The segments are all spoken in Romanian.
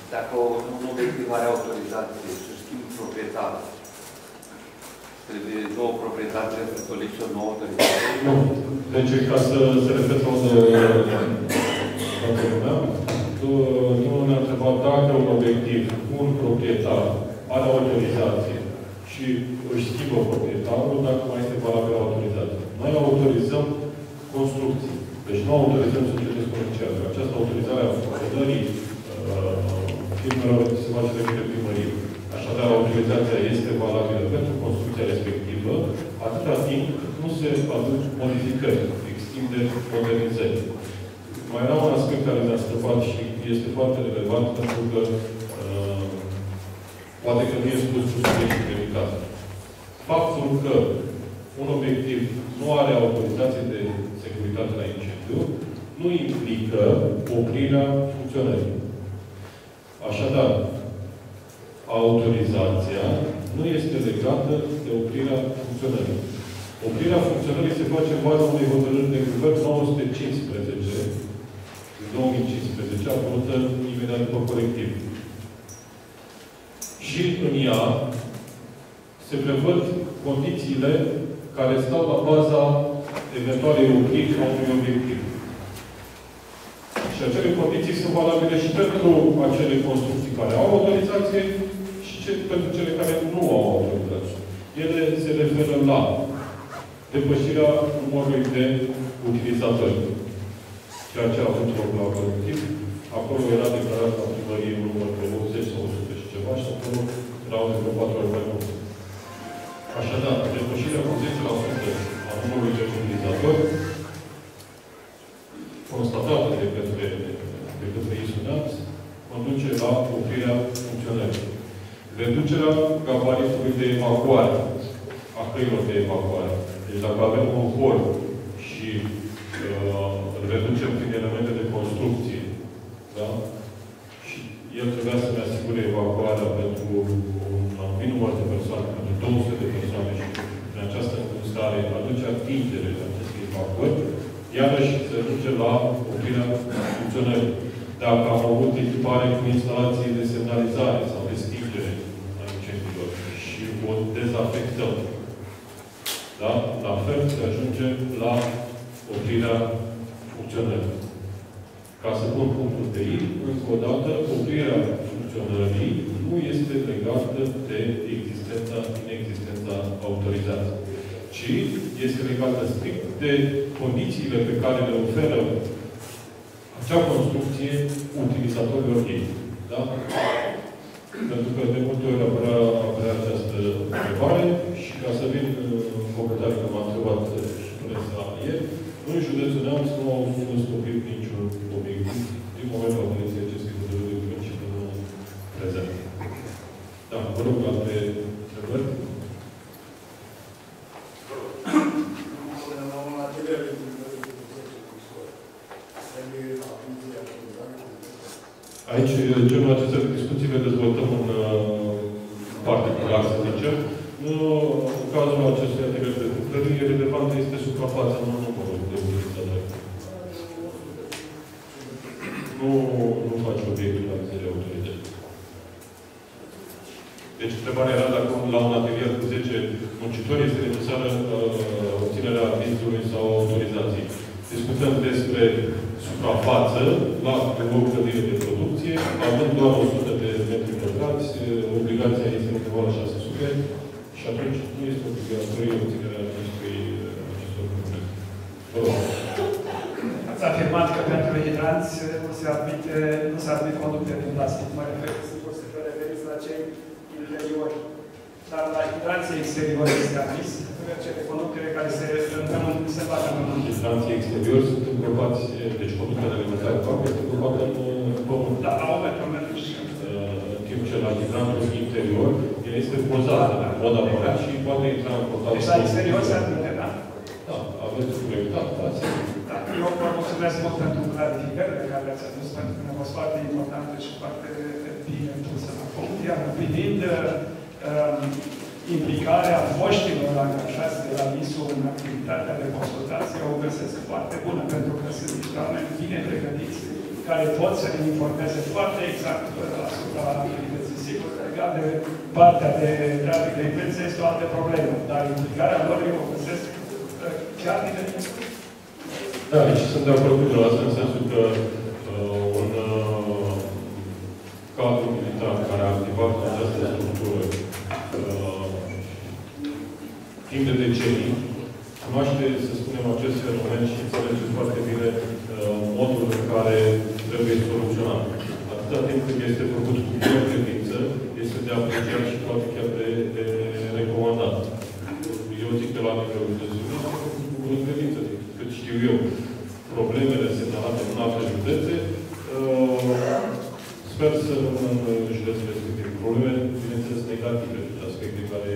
Dacă un obiectiv are autorizație să schimbi proprietarul, trebuie nouă proprietate, trebuie să solicite o nouă autorizație? Nu. Deci, ca să se repete unde nu ne-a întrebat dacă un obiectiv, un proprietar, are autorizație și își schimbă proprietarul, dacă mai este valabilă autorizație. Noi autorizăm construcții. Deci nu autorizăm societăți comerciale. Această autorizare a funcționării firmelor se face de către primărie. Așadar, autorizația este valabilă pentru construcția respectivă, atâta timp cât nu se aduc modificări, extinderi, modernizări. Mai era un aspect care ne-a scăpat și este foarte relevant, pentru că poate că nu e spus cu subiectul delicat. Faptul că un obiectiv nu are autorizație de securitate la incendiu, nu implică oprirea funcționării. Așadar, autorizația nu este legată de oprirea funcționării. Oprirea funcționării se face în baza unei hotărâri de guvern 915 din 2015, apărută imediat după colectiv. Și în ea se prevăd condițiile care stau la baza eventualei opriri a unui obiectiv. Și acele condiții sunt valabile și pentru acele construcții care au autorizație și pentru cele care nu au autorizație. Ele se referă la depășirea numărului de utilizatori. Ceea ce a avut loc la colectiv. Acolo era declarat la primărie un număr de 80 sau 100 și ceva și acolo erau de 4 ori mai mult. Așadar, depășirea cu 10% a numărului de utilizatori constatată de către ISUNEAPS conduce la oprirea funcționării. Reducerea gabaritului de evacuare, a căilor de evacuare. Deci dacă avem un hol și îl reducem prin elemente de construcție, da? Și el trebuia să ne asigure evacuarea pentru un anumit număr de persoane, pentru 200 de persoane și în această stare aduce atingere de aceste evacuări, iarăși se duce la oprirea funcționării. Dacă am avut echipare cu instalații de semnalizare sau de stingere a incendiilor și o dezafectăm, da? La fel se ajunge la oprirea funcționării. Ca să pun punctul de I, încă o dată, oprirea funcționării nu este legată de inexistența autorizației, ci este legată strict de condițiile pe care le oferă acea construcție utilizatorilor ei. Da? Pentru că de multe ori apărea această întrebare și ca să vin în completare că m-a întrebat și presa ieri, în județul Neamț nu au fost stopit niciun obiectiv din momentul apariției acestei hotărâri de guvern și până în prezent. Da, vă rog, alte întrebări? Aici, genul acesta de discuții le dezvoltăm în particular, să zicem. În cazul acestui atelier de lucrări, relevantă este suprafața, nu numărul de utilizatori. Nu face obiectul la vizirea autorității. Deci, întrebarea era dacă la un atelier cu 10 muncitori este necesară obținerea avizului sau autorizației. Discutăm despre suprafață la o clădire de producție, având doar 100 de metri pătrați, obligația este undeva la 600 și atunci nu este obligatorie obținerea acestor documente. Vă rog. Ați afirmat că pentru hidranți nu se admit conducte din plastic. Mă refer, sigur, să vă referiți la cei interiori. Dar la hidranții exteriori este admis cele conductele care se bat în pământ. Hidranții exteriori sunt îngropați, deci conductele alimentare cu apă este îngropată în pământ. Da, la 1 metru și în timp ce la hidrantul interior, el este pozat în mod aparat și poate intra în contact. Deci la exterior se admite, da? Da, aveți proiectat, da, da. Eu vă mulțumesc mult pentru clarificările care le-ați adus, pentru că ne-au fost foarte importante și foarte bine pusă la punct. Iar privind implicarea foștilor angajați de la MISU în activitatea de consultație, o găsesc foarte bună, pentru că sunt niște oameni bine pregătiți, care pot să ne informeze foarte exact de partea de trafic de influență este o altă problemă. Dar implicarea lor, eu o găsesc chiar diferit. Da, deci sunt de acord cu dumneavoastră în sensul că un cadru militar care a activat această structură timp de decenii, cunoaște, să spunem, acest fenomen și înțelege foarte bine modul în care trebuie soluționat. Atâta timp cât este făcut cu bună credință, este de apreciat și poate chiar de recomandat. Eu zic că la nivelul de zi, cu bună credință, cât știu eu, problemele semnalate în alte județe, sper să rămână în județul respectiv. Probleme, bineînțeles, negative, aspecte care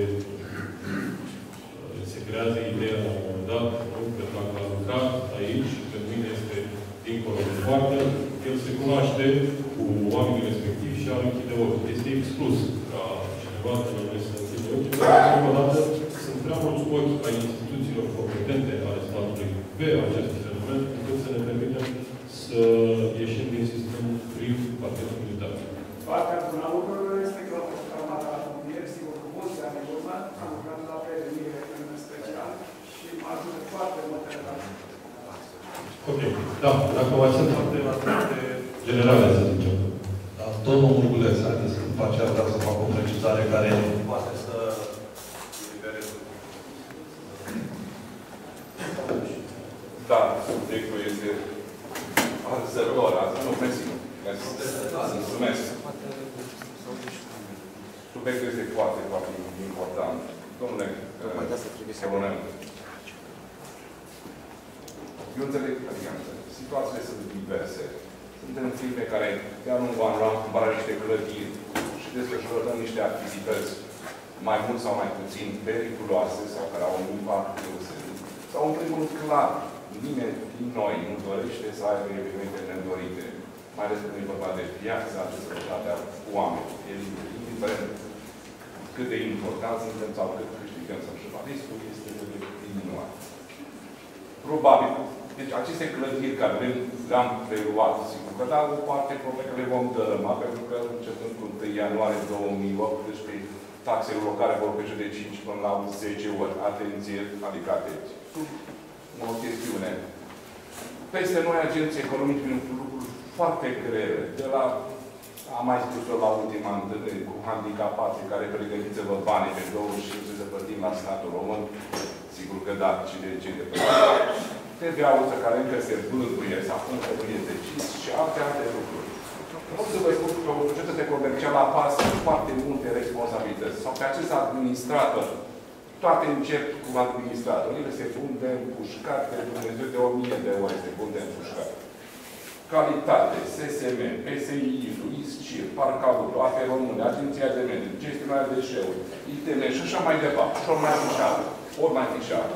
se creează ideea la un moment dat, că dacă a lucrat aici, pe mine este dincolo de poartă, el se cunoaște cu oamenii respectivi și are închide ochi. Este exclus ca cineva să nu să închide ochi. Totodată sunt prea mulți ochi ai instituțiilor competente ale statului pe acest fenomen, încât să ne permitem să ieșim din sistem prin parchetul militar. Partea bună a lucrurilor este că armata româniei, sigur, cu mulți ani în urmă, am lucrat la prevenire în special și mă ajută foarte mult în relație. Ok. Da, dacă mai sunt alte generale, să zicem. Da, domnul Murguleț, haideți că după aceea vreau să fac o precizare care poate să elibereze. Da, subiectul este arzător. Asta nu presimt. Mulțumesc. Subiectul este foarte, foarte important. Domnule, eu înțeleg, situațiile sunt diverse. Suntem firme care, de-a lungul anului, am cumpărat niște clădiri și desfășurăm niște activități mai mult sau mai puțin periculoase sau care au un impact deosebit. Sau, în primul rând, clar, nimeni din noi nu dorește să aibă evenimente nedorite. Mai ales când e vorba de viața, de sănătatea oamenilor. Indiferent cât de important suntem sau cât câștigăm sau ceva. Riscul este de diminuat. Probabil. Deci aceste clădiri care le-am preluat, sigur că da, o parte probabil că le vom dărâma, pentru că începând cu 1 ianuarie 2018, taxele locale vor crește de 5 până la 10 ori. Atenție, adică atenție. O chestiune. Peste noi, agenții economici, prin lucruri foarte grele. De la, am mai spus-o la ultima întâlnire, cu handicapații care pregătiți-vă banii pe 25 să plătim la statul român. Sigur că da, cine de plătit. TVA-ul care încă se bâlbuie sau încă nu e decis și alte lucruri. Pot să vă spun că o societate comercială apasă foarte multe responsabilități. Sau pe acest administrator, toate încep cu administratorile, se pun de împușcat, de Dumnezeu de 1000 de ore se pun de împușcat. Calitate, SSM, PSI, ISCIR, Parc Auto, AFE Române, Agenția de Mediu, gestionarea deșeuri, ITM și așa mai departe. Și ori mai fișate. Ori mai fișate.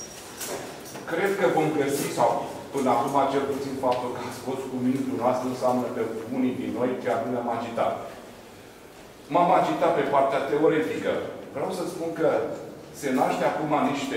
Cred că vom găsi, sau până acum cel puțin faptul că ați fost cu ministrul noastră înseamnă că unii din noi chiar nu ne-am agitat. M-am agitat pe partea teoretică. Vreau să spun că se naște acum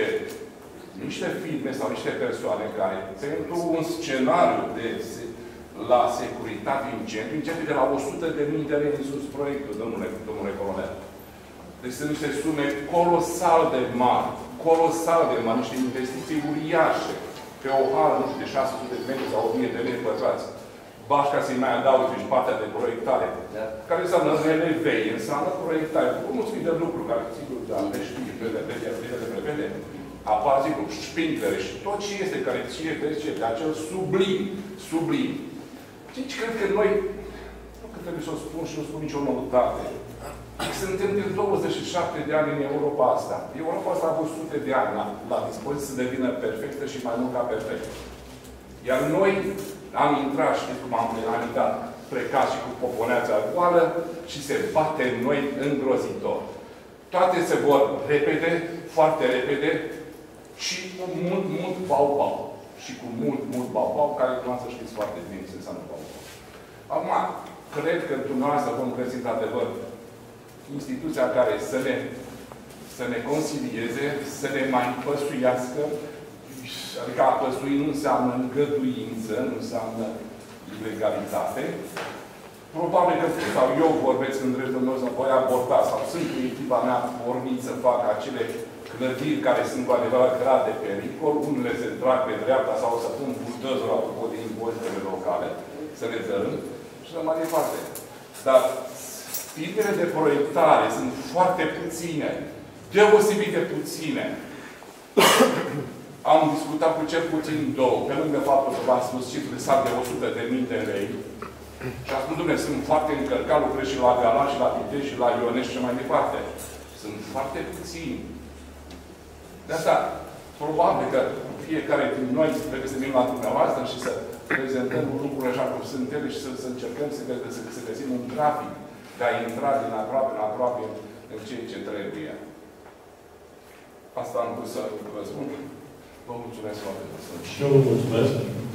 niște firme sau niște persoane care, pentru un scenariu la securitate incendiu, începe de la 100.000 de lei în sus proiectul, domnule colonel. Deci sunt niște sume colosal de mari. Colosal de mari, niște investiții uriașe pe o hală, nu știu, de 600 de metri sau 1000 de metri pătrați. Bașca să-i mai adaugi și partea de proiectare, care înseamnă relevei, înseamnă proiectare. O mulțime de lucruri care, sigur, da, le știi, prevede, apar, sigur, șpinklere și tot ce este care ție de acel sublim. Deci, cred că noi, nu că trebuie să o spun și nu spun nicio noutate, suntem de 27 de ani în Europa asta. Europa asta a avut sute de ani la dispoziție să devină perfectă și mai mult ca perfectă. Iar noi am intrat, știți cum am intrat, plecat și cu poponeața goală și se bate în noi îngrozitor. Toate se vor repede, foarte repede și cu mult bau-bau. Și cu mult bau-bau, care nu să știți foarte bine ce înseamnă bau-bau. Acum, cred că dumneavoastră vom găsi într-adevăr instituția care să ne consilieze, să ne mai păsuiască, adică a păsui nu înseamnă îngăduință, nu înseamnă ilegalitate, Probabil că, sau eu vorbesc în dreptul meu, să voi aborda, sau sunt cu echipa mea pornit să fac acele clădiri care sunt cu adevărat grade de pericol, unele se trag pe dreapta sau să pun buldozul apropo de impozitele locale, să le dărâm și să mai departe. Dar firmele de proiectare sunt foarte puține, deosebit de puține. Am discutat cu cel puțin două, pe lângă faptul că v-am spus cifre sar de 100.000 de lei. Și a spus, Dumnezeu, sunt foarte încărcat, lucrez și la Galați, și la Pitești, și la Ionești și mai departe. Sunt foarte puțini. De asta, probabil că fiecare din noi trebuie să venim la dumneavoastră și să prezentăm lucrurile așa cum sunt ele și să încercăm să găsim un grafic de a intra din aproape în aproape în ceea ce trebuie. Asta am vrut să vă spun. Vă mulțumesc foarte mult. Și eu vă mulțumesc.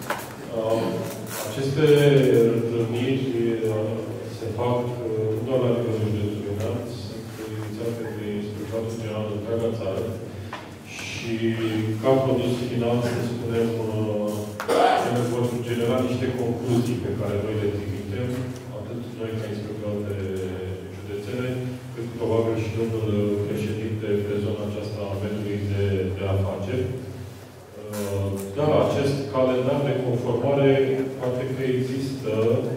Aceste întâlniri se fac nu doar la nivelul județului Neamț, sunt inițiate de Inspectoratul General de întreaga țară și ca produs final, să spunem, ne vor genera niște concluzii pe care noi le trimitem, atât noi ca inspectorate județene, cât probabil și domnul președinte pe zona aceasta a mediului de afaceri. Da, acest calendar de conformare poate că există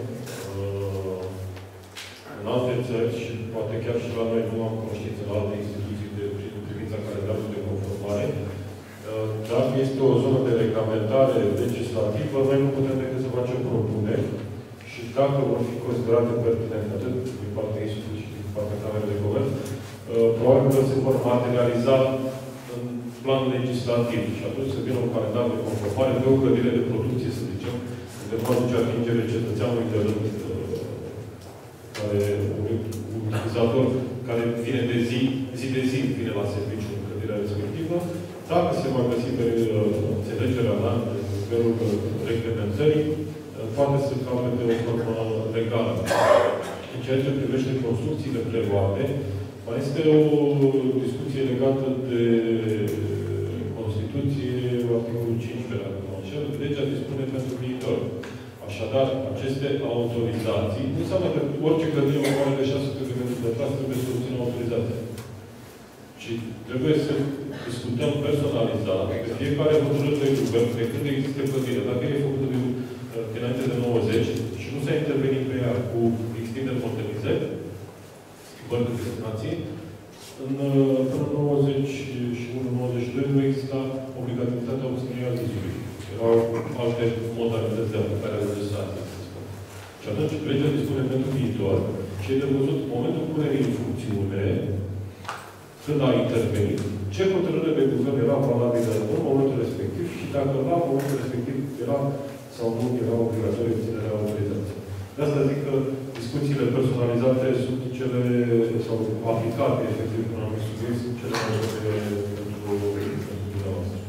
în alte țări și poate chiar și la noi, nu am cunoștință la alte instituții în privința calendarului de conformare, dar este o zonă de reglementare legislativă, noi nu putem decât să facem propuneri și dacă vor fi considerate pertinente atât din partea instituției și din partea Camerei de Comerț, probabil că se vor materializa în plan legislativ și atunci să vină un calendar de conformare de o clădire de producție, să zicem, unde nu aduce atingere cetățeanului de rând, care, un utilizator care vine de zi de zi, vine la serviciu în clădirea respectivă, dacă se va găsi pe înțelegerea la nivelul reglementării, poate să capete o formă legală. În ceea ce privește construcțiile preluate, mai este o discuție legată de Constituție, articolul 15, dacă nu înșel, legea dispune pentru viitor. Așadar, aceste autorizații, nu înseamnă că orice clădire mai mare de 600 de metri pătrați trebuie să obțină autorizație. Ci trebuie să discutăm personalizat pe fiecare hotărâre de guvern, de când există clădire. Dacă e făcută dinainte de 90 și nu s-a intervenit pe ea cu extinderi modernizări, schimbări de destinație, până în 91-92 nu exista obligativitatea obținerii avizului. Erau alte modalități de aplicare a legislației, să spun. Și atunci, legea dispune pentru viitor și e de văzut în momentul punerii în funcțiune, când a intervenit, ce hotărâre de guvern era valabilă în momentul respectiv și dacă la momentul respectiv era sau nu era obligatorie obținerea autorizației. De asta zic că discuțiile personalizate sunt cele, sau aplicate, efectiv, în anumit subiect, sunt cele mai ușoare pentru dumneavoastră.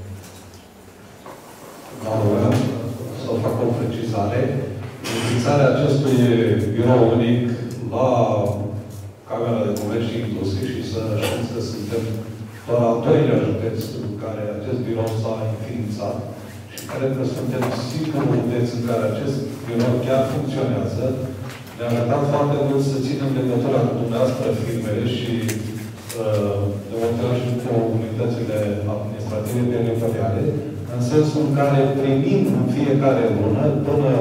Da, vreau să fac o precizare. Înființarea acestui birou unic la Camera de Comerț și Industrie și să știți că suntem doar al doilea județ în care acest birou s-a înființat și cred că suntem singurul județ în care acest birou chiar funcționează. Ne-a arătat foarte mult să ținem legătura cu dumneavoastră, firmele și demonstrăm și cu unitățile administrative teritoriale, în sensul în care primim în fiecare lună, până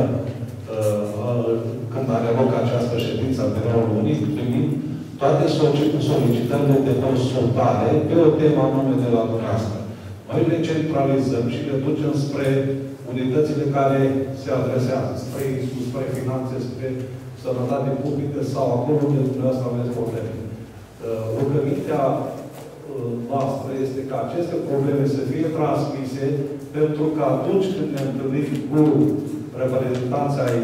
când are loc această ședință a biroului unic, primim toate solicitările de consultare pe o temă anume de la dumneavoastră. Noi le centralizăm și le ducem spre unitățile care se adresează, spre finanțe, spre sănătate publică sau acolo unde dumneavoastră aveți probleme. Rugămintea noastră este ca aceste probleme să fie transmise, pentru că atunci când ne întâlnim cu reprezentanții ai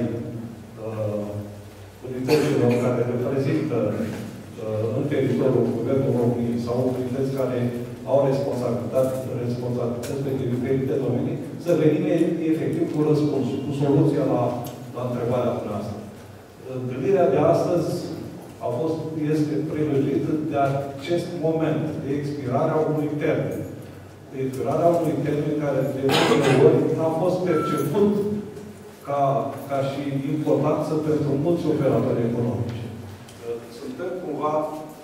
unităților care reprezintă în teritoriul Guvernului României sau unități care au responsabilități pe diferite domenii, să venim efectiv cu răspunsul, cu soluția la întrebarea noastră. Întâlnirea de astăzi este prilejuită de acest moment de expirarea unui termen. De expirarea unui termen care de multe ori a fost perceput ca și importanță pentru mulți operatori economici. Suntem cumva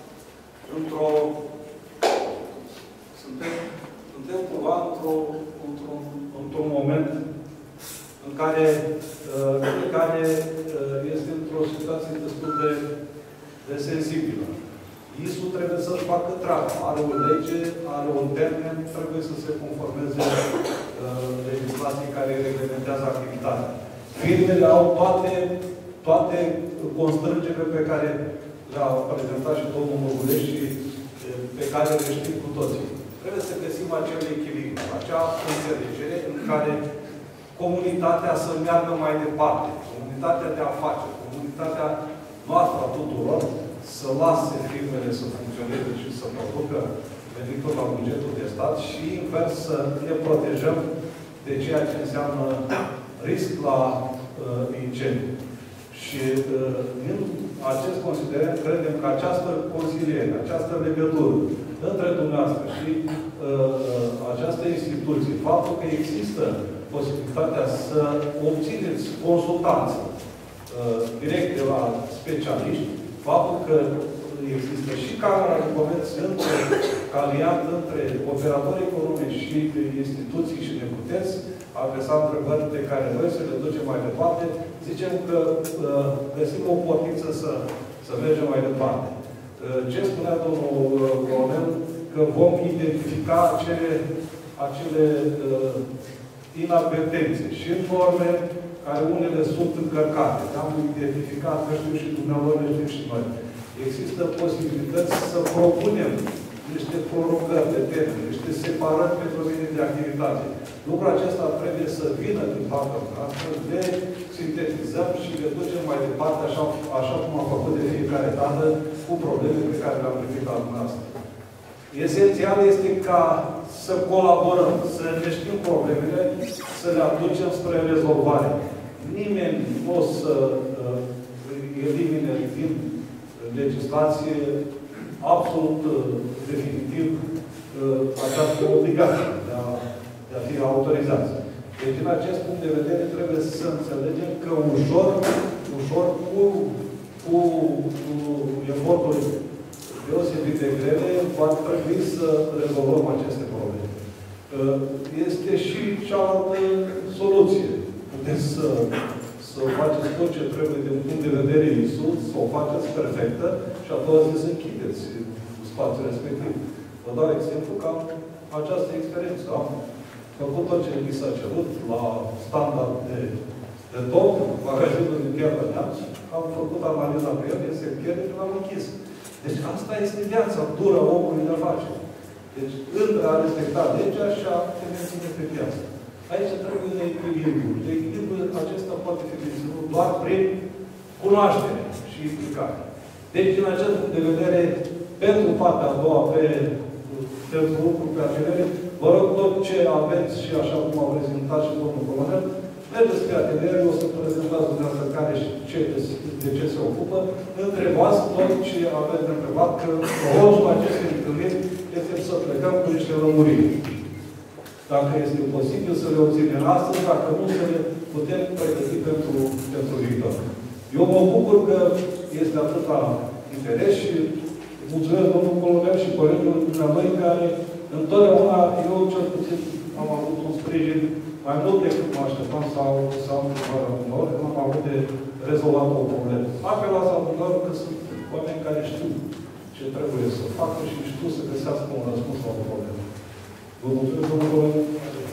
într-un moment în care fiecare este într-o situație destul de sensibilă. ISU trebuie să-și facă treaba. Are o lege, are un termen, trebuie să se conformeze legislației care reglementează activitatea. Firmele au toate constrângerile pe care le-a prezentat și domnul Măgulești și pe care le știm cu toții. Trebuie să găsim acel echilibru, acea înțelegere în care comunitatea să meargă mai departe, comunitatea de afaceri, comunitatea noastră a tuturor, să lase firmele să funcționeze și să producă venituri la bugetul de stat și invers să ne protejăm de ceea ce înseamnă risc la incendiu. Și în acest considerent credem că această consiliere, această legătură între dumneavoastră și această instituție, faptul că există posibilitatea să obțineți consultanță direct de la specialiști, faptul că există și Camera de Comerț aliat între operatori economici și instituții și ne puteți adresa întrebări pe care noi să le ducem mai departe, zicem că găsim o portiță să mergem mai departe. Ce spunea domnul colonel? Că vom identifica acele inadvertențe și în norme care unele sunt încărcate. Am identificat, că știu și dumneavoastră, știu și noi. Există posibilități să propunem niște prorogări de termen, niște separări pentru domenii de activitate. Lucrul acesta trebuie să vină din partea noastră, le sintetizăm și le ducem mai departe, așa cum am făcut de fiecare dată, cu probleme pe care le-am primit la dumneavoastră. Esențial este ca să colaborăm, să ne știm problemele, să le aducem spre rezolvare. Nimeni nu o să elimine din legislație absolut definitiv această obligație de a fi autorizați. Deci, din acest punct de vedere, trebuie să înțelegem că ușor, cu eforturi deosebit de grele, va trebui să rezolvăm aceste probleme. Este și cealaltă soluție. Puteți să faceți tot ce trebuie din punct de vedere ISU, să o faceți perfectă și a doua zi să închideți spațiul respectiv. Vă dau exemplu că am această experiență. Am făcut tot ce mi s-a cerut la standard de top, magazinul din Piatra Neamț, am făcut analiza pe el, este pierde și l-am închis. Deci asta este viața dură a omului de afaceri. Deci, între a respecta legea și a te menține pe piață. Aici trebuie un echilibru. Echilibrul acesta poate fi menținut doar prin cunoaștere și implicare. Deci, din acest punct de vedere, pentru partea a doua, pentru lucruri pe ateliere, vă rog tot ce aveți și așa cum a prezentat și domnul colonel, mergeți pe ateliere, o să prezentați dumneavoastră care și de ce se ocupă, întrebați tot ce aveți de întrebat, că rostul acestei întâlniri este să plecăm cu niște lămuriri. Dacă este posibil să le obținem astăzi, dacă nu, să le putem pregăti pentru viitor. Eu mă bucur că este atâta interes și mulțumesc domnul colonel și colegilor dumneavoastră care întotdeauna, eu cel puțin am avut un sprijin mai mult decât mă așteptam sau uneori, nu am avut de rezolvat o problemă. Apelați la dumneavoastră că sunt oameni care știu ce trebuie să facă și știu să găsească un răspuns la o problemă. Vă mulțumesc, domnul colonel.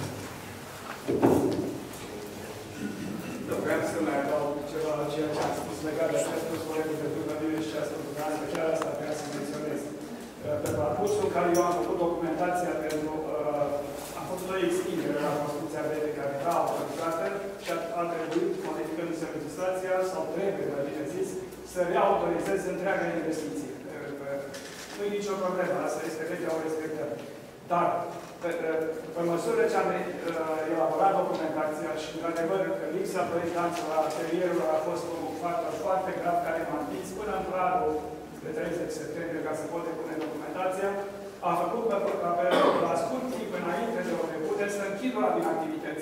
Vreau să mai adaug ceva la ceea ce am spus legat de acest colegul de dumneavoastră și această dumneavoastră, chiar asta vreau să menționez. Pe parcursul în care eu am făcut documentația pentru am făcut o extindere la construcția de capital autorizată și a trebuit, modificându-se legislația, sau trebuie, mai bine zis, să reautorizeze întreaga investiție. Nu e nicio problemă, asta este legea, o respectăm. Dar, pe măsură ce am elaborat documentația și, într-adevăr, lipsa proiectanților la atelierul a fost un factor foarte grav care m-a împins până în anul de 30 septembrie ca să pot depune documentația, a făcut la scurt timp înainte de o debute să închid una din activități.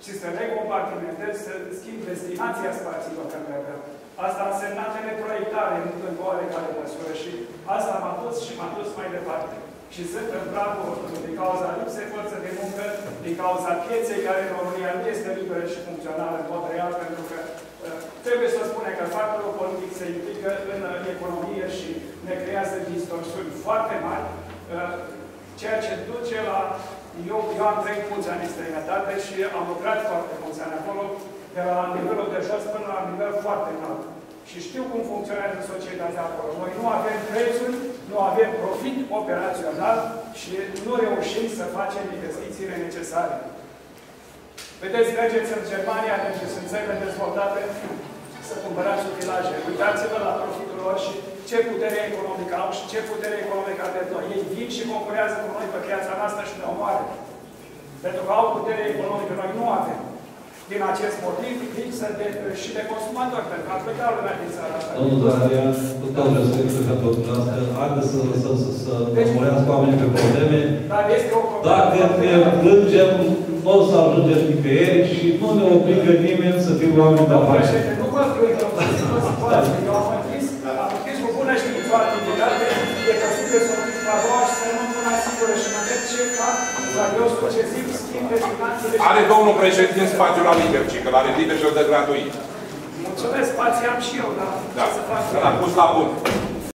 și să recompartimentezi, să schimbi destinația spațiilor care avea. Asta a însemnat reproiectare în oarecare măsură și asta m-a dus mai departe. Și sunt în pragul din cauza lipsei forță de muncă, din cauza pieței care în România nu este liberă și funcțională în mod real, pentru că trebuie să spunem că factorul politic se implică în economie și ne creează distorsiuni foarte mari, ceea ce duce la... Eu am trăit mulți ani în străinătate și am lucrat foarte mulți ani acolo, de la nivelul de jos până la nivel foarte înalt. Și știu cum funcționează societatea acolo. Noi nu avem prețuri, nu avem profit operațional și nu reușim să facem investițiile necesare. Vedeți, mergeți în Germania, mergeți în țările dezvoltate, să cumpărați utilaje. Uitați-vă la profitul lor și ce putere economică au și ce putere economică avem noi. Ei vin și concurează cu noi pe piața noastră și ne omoară. Pentru că au putere economică, noi nu avem. Din acest motiv, lipsă și de consumatori, pentru că a plecat lumea din țara asta. Domnul Zaharian, cu tot respectul pentru dumneavoastră, haideți să lăsăm să lămurească oamenii pe probleme. Dar este o problemă. Dacă ne plângem, nu o să ajungem nicăieri și nu ne obligă nimeni să fim oameni de afaceri. Nu mă plâng, eu am închis cu bună știință o activitate, e posibil să o închis la doua și să nu pun asigură și mă întreb ce fac, dar eu succesiv schimb de finanțele. Are domnul președinte spațiul la liber, că l-are liber și îl dă gratuit. Mulțumesc, spații am și eu, dar ce să fac? L-am pus la bun.